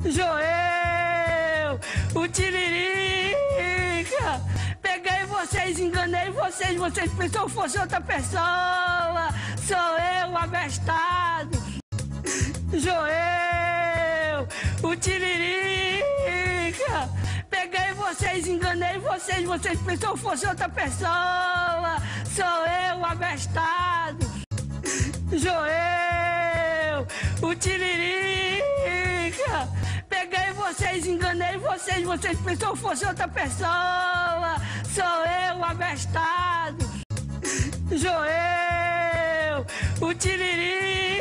Joel, o Tiririca, peguei vocês, enganei vocês, vocês pensou que fosse outra pessoa, sou eu, o abestado. Joel, o Tiririca, peguei vocês, enganei vocês, vocês pensou que fosse outra pessoa, sou eu, o abestado. Joel, o Tiririca, peguei vocês, enganei vocês, vocês pensou que fosse outra pessoa, sou eu, o abestado. Joel, o Tiririca.